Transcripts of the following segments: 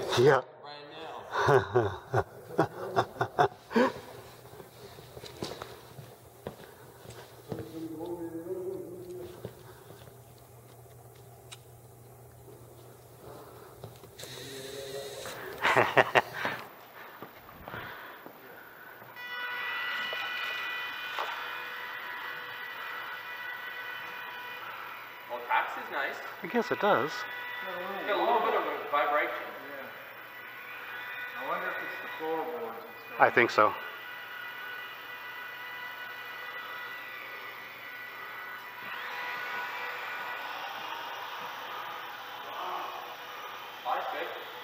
Yeah. Well, tax is nice. I guess it does. It's got a little bit of a vibration. Yeah. I wonder if it's the floorboards and stuff. I think so. That's good.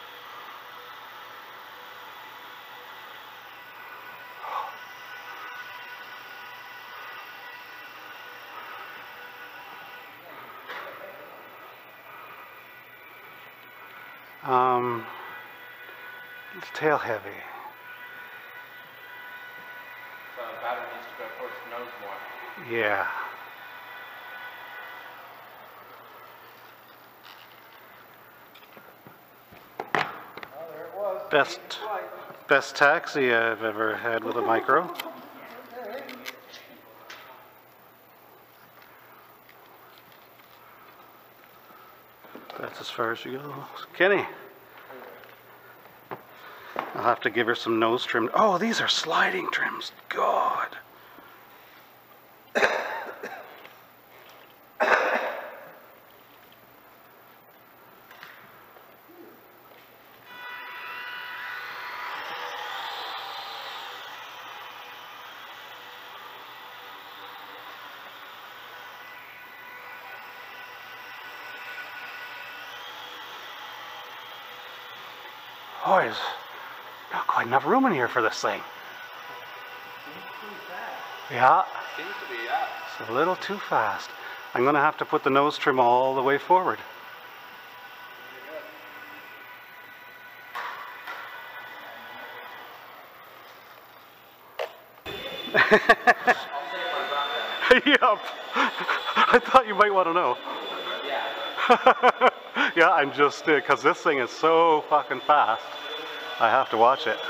It's tail heavy. So the battery needs to go towards the nose more. Yeah. Oh, there it was. Best taxi I've ever had with a micro. That's as far as you go. Kenny. I'll have to give her some nose trim. Oh, these are sliding trims. God. Oh, there's not quite enough room in here for this thing. Yeah, Seems to be, yeah. it's a little too fast. I'm going to have to put the nose trim all the way forward. Yep. I thought you might want to know. Yeah. Yeah, I'm just, because this thing is so fucking fast, I have to watch it.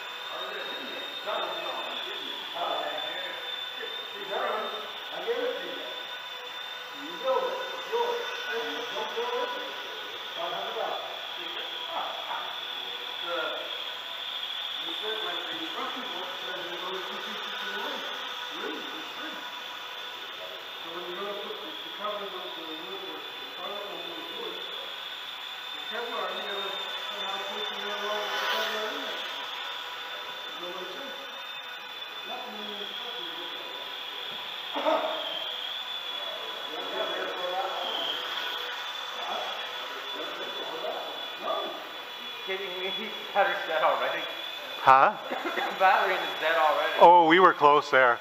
He's got his dead already. Huh? The battery is dead already. Oh, we were close there.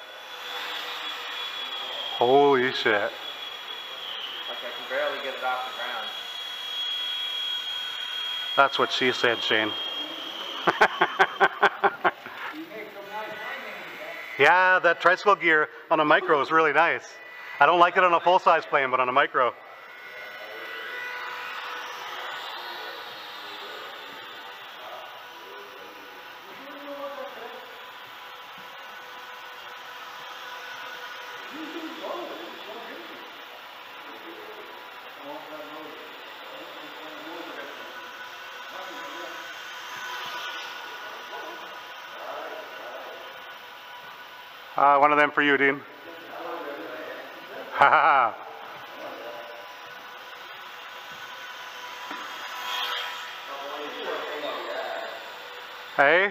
Holy shit. Like I can barely get it off the ground. That's what she said, Shane. Yeah, that tricycle gear on a micro is really nice. I don't like it on a full-size plane, but on a micro. One of them for you, Dean. Ha ha. Hey?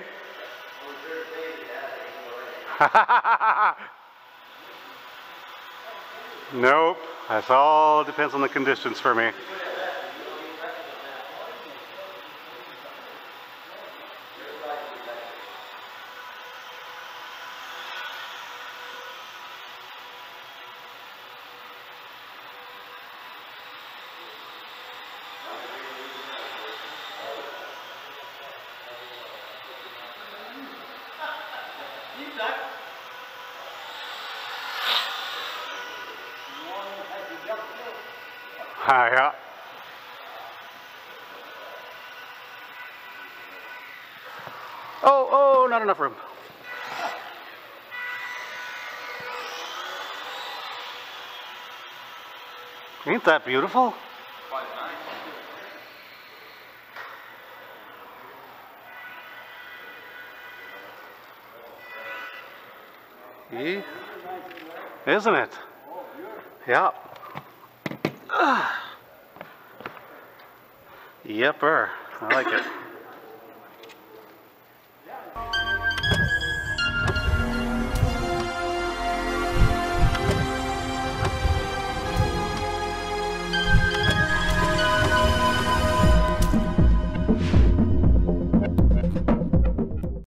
Nope. That's all depends on the conditions for me. Yeah. Oh, not enough room. Ain't that beautiful? Quite nice. Isn't it? Yeah. Yepper. I like it.